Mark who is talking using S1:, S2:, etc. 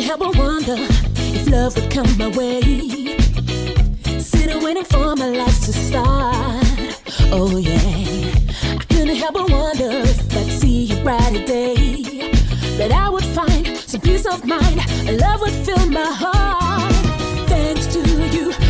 S1: couldn't help but wonder if love would come my way. Sitting waiting for my life to start. Oh yeah, I couldn't help but wonder if I'd see a brighter day, that I would find some peace of mind, and love would fill my heart. Thanks to you,